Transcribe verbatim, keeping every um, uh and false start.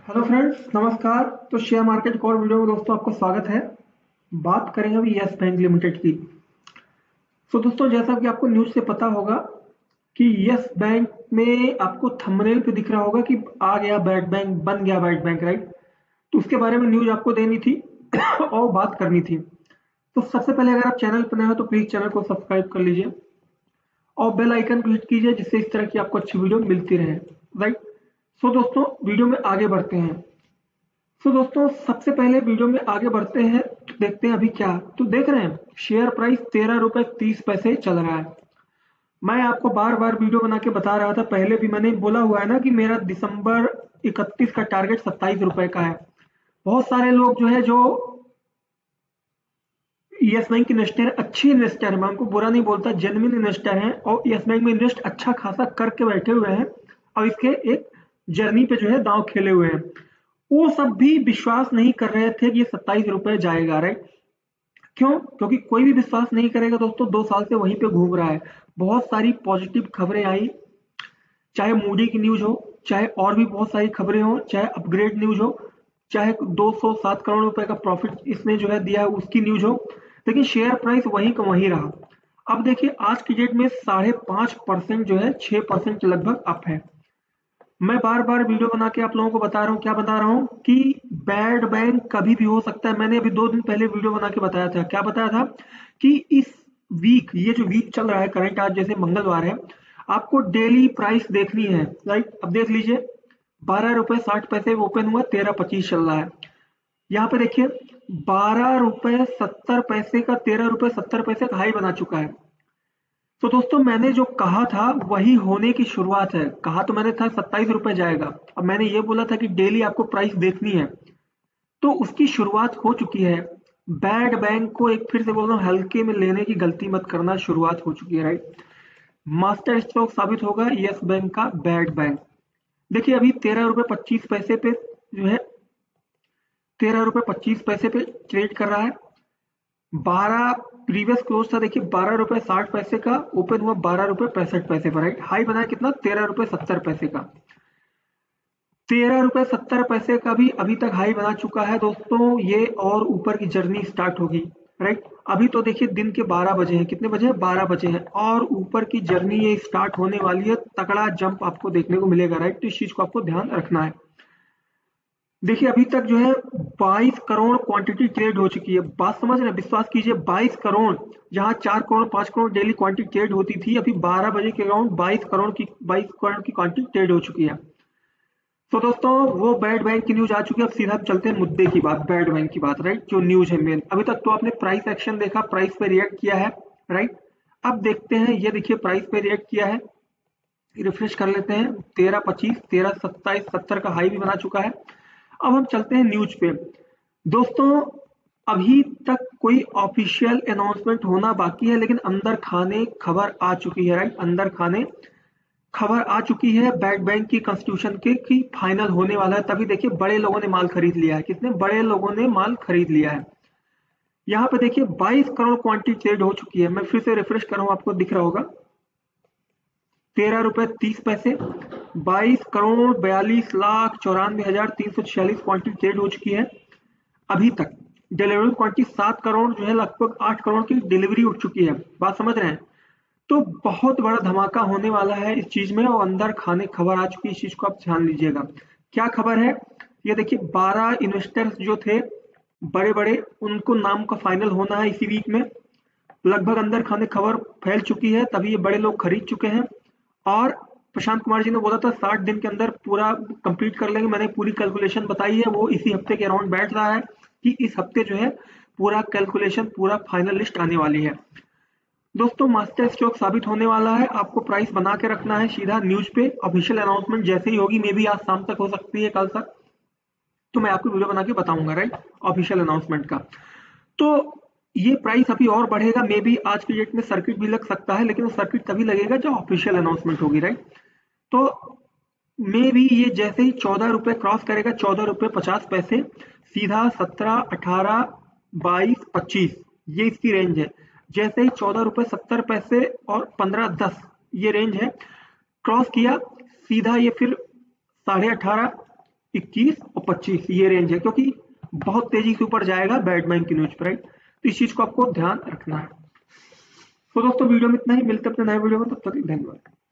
Hello friends, नमस्कार। तो share market call video में दोस्तों आपको स्वागत है। बात करेंगे अभी यस बैंक लिमिटेड की। तो दोस्तों, जैसा कि आपको न्यूज़ से पता होगा कि यस बैंक में आपको थंबनेल पे दिख रहा होगा कि आ गया बैड बैंक, बन गया बैड बैंक, राइट। तो उसके बारे में न्यूज़ आपको देनी थी और बात करनी थी। तो सबसे पहले, अगर आप चैनल पर नए हो तो प्लीज़ चैनल को सब्सक्राइब कर लीजिए और बेल आइकन को हिट कीजिए, जिससे इस तरह की आपको अच्छी वीडियो मिलती रहे, राइट। सो दोस्तों, वीडियो में आगे बढ़ते हैं। तो दोस्तों, सबसे पहले वीडियो में आगे बढ़ते हैं तो देखते हैं अभी क्या। तो देख रहे हैं शेयर प्राइस तेरह रुपए तीस पैसे चल रहा है। मैं आपको बार बार वीडियो बना के बता रहा था, पहले भी मैंने बोला हुआ है ना कि मेरा दिसंबर इकतीस का टारगेट सत्ताईस रुपए का है। बहुत सारे लोग जो है जो यस बैंक इन्वेस्टर, अच्छे इन्वेस्टर है, मैं उनको बुरा नहीं बोलता, जेन्युइन इन्वेस्टर हैं और यस बैंक में इन्वेस्ट अच्छा खासा करके बैठे हुए हैं और इसके एक जर्नी पे जो है दांव खेले हुए हैं। वो सब भी विश्वास नहीं कर रहे थे कि ये सत्ताईस रुपए जाएगा, राइट। क्यों? क्योंकि कोई भी विश्वास नहीं करेगा दोस्तों, दो साल से वहीं पे घूम रहा है। बहुत सारी पॉजिटिव खबरें आई, चाहे मूडी की न्यूज हो, चाहे और भी बहुत सारी खबरें हो, चाहे अपग्रेड न्यूज हो, चाहे दो सौ सात करोड़ रुपए का प्रॉफिट इसने जो है दिया है उसकी न्यूज हो, लेकिन शेयर प्राइस वहीं का वहीं रहा। अब देखिए, आज की डेट में साढ़े पांच परसेंट जो है छह परसेंट लगभग अप है। मैं बार बार वीडियो बना के आप लोगों को बता रहा हूँ, क्या बता रहा हूँ कि बैड बैंक कभी भी हो सकता है। मैंने अभी दो दिन पहले वीडियो बना के बताया था, क्या बताया था कि इस वीक, ये जो वीक चल रहा है करंट, आज जैसे मंगलवार है, आपको डेली प्राइस देखनी है, राइट। अब देख लीजिए, बारह रुपए साठ पैसे ओपन हुआ, तेरह पच्चीस चल रहा है। यहाँ पे देखिए, बारह रुपए सत्तर पैसे का, तेरह रुपए सत्तर पैसे का हाई बना चुका है। तो दोस्तों, मैंने जो कहा था वही होने की शुरुआत है। कहा तो मैंने था सत्ताईस रुपए जाएगा, अब मैंने ये बोला था कि डेली आपको प्राइस देखनी है, तो उसकी शुरुआत हो चुकी है। बैड बैंक को एक फिर से बोल रहा हूँ, हल्के में लेने की गलती मत करना, शुरुआत हो चुकी है, राइट। मास्टर स्ट्रोक साबित होगा यस बैंक का बैड बैंक। देखिए, अभी तेरह रुपए पच्चीस पैसे पे जो है, तेरह रुपए पच्चीस पैसे पे ट्रेड कर रहा है। बारह प्रीवियस क्लोज था, देखिए बारह रुपए साठ पैसे का, ओपन हुआ बारह रुपए पैंसठ पैसे पर, राइट। हाई बनाया कितना, तेरह रुपए सत्तर पैसे का। तेरह रुपए सत्तर पैसे का भी अभी तक हाई बना चुका है दोस्तों। ये और ऊपर की जर्नी स्टार्ट होगी, राइट। अभी तो देखिए दिन के बारह बजे हैं, कितने बजे हैं, बारह बजे हैं, और ऊपर की जर्नी ये स्टार्ट होने वाली है। तगड़ा जंप आपको देखने को मिलेगा, राइट। तो इस चीज को आपको ध्यान रखना है। देखिए, अभी तक जो है बाईस करोड़ क्वांटिटी ट्रेड हो चुकी है। बात समझ रहे हैं, विश्वास कीजिए, बाईस करोड़, जहां चार करोड़ पांच करोड़ डेली क्वांटिटी ट्रेड होती थी, अभी बारह बजे के अराउंड बाईस करोड़ की बाईस करोड़ की क्वांटिटी ट्रेड हो चुकी है। तो दोस्तों, वो बैड बैंक की न्यूज आ चुकी है। अब सीधा चलते हैं मुद्दे की बात, बैड बैंक की बात, राइट। जो न्यूज है मेन, अभी तक तो आपने प्राइस एक्शन देखा, प्राइस पे रिएक्ट किया है, राइट। अब देखते हैं, ये देखिए प्राइस पे रिएक्ट किया है, रिफ्रेश कर लेते हैं। तेरह पच्चीस, तेरह सत्ताईस सत्तर का हाई भी बना चुका है। अब हम चलते हैं न्यूज पे दोस्तों। अभी तक कोई ऑफिशियल अनाउंसमेंट होना बाकी है, लेकिन अंदर खाने खबर आ चुकी है, राइट। अंदर खाने खबर आ चुकी है बैड बैंक की कॉन्स्टिट्यूशन के की फाइनल होने वाला है। तभी देखिए, बड़े लोगों ने माल खरीद लिया है। कितने बड़े लोगों ने माल खरीद लिया है। यहाँ पे देखिए बाईस करोड़ क्वांटिटी ट्रेड हो चुकी है। मैं फिर से रिफ्रेश कर रहा हूं, आपको दिख रहा होगा, तेरह रुपए तीस पैसे, बाईस करोड़ बयालीस लाख चौरानवे हजार तीन सौ छियालीस क्वांटिटी ट्रेड हो चुकी है अभी तक। डिलीवरी क्वांटिटी सात करोड़ जो है, लगभग आठ करोड़ की डिलीवरी उठ चुकी है। बात समझ रहे हैं। तो बहुत बड़ा धमाका होने वाला है इस चीज में, और अंदर खाने खबर आ चुकी है। इस चीज को आप ध्यान लीजिएगा। क्या खबर है, ये देखिए, बारह इन्वेस्टर्स जो थे बड़े बड़े, उनको नाम का फाइनल होना है इसी वीक में। लगभग अंदर खाने खबर फैल चुकी है, तभी ये बड़े लोग खरीद चुके हैं। और प्रशांत कुमार जी ने बोला था साठ दिन के अंदर पूरा कंप्लीट कर लेंगे। मैंने पूरी कैलकुलेशन बताई है, वो इसी हफ्ते के अराउंड बैठ रहा है कि इस हफ्ते जो है पूरा कैलकुलेशन, पूरा फाइनल लिस्ट आने वाली है दोस्तों। मास्टर स्ट्रोक साबित होने वाला है। आपको प्राइस बना के रखना है सीधा न्यूज पे। ऑफिशियल अनाउंसमेंट जैसे ही होगी, मे बी आज शाम तक हो सकती है, कल तक, तो मैं आपको वीडियो बना के बताऊंगा, राइट, ऑफिशियल अनाउंसमेंट का। तो ये प्राइस अभी और बढ़ेगा, मे बी आज की डेट में सर्किट भी लग सकता है, लेकिन वो सर्किट तभी लगेगा जब ऑफिशियल अनाउंसमेंट होगी, राइट। तो मे बी ये जैसे ही चौदह रुपए क्रॉस करेगा, चौदह रुपए पचास पैसे, सीधा सत्रह अठारह बाईस पच्चीस, ये इसकी रेंज है। जैसे ही चौदह रुपए सत्तर पैसे और पंद्रह दस, ये रेंज है, क्रॉस किया, सीधा ये फिर साढ़े अठारह इक्कीस और पच्चीस ये रेंज है, क्योंकि बहुत तेजी से ऊपर जाएगा बैड बैंक की न्यूज प्राइस, तो इस चीज को आपको ध्यान रखना है। तो दोस्तों वीडियो में इतना ही, मिलते अपने नए वीडियो में, तब तक धन्यवाद।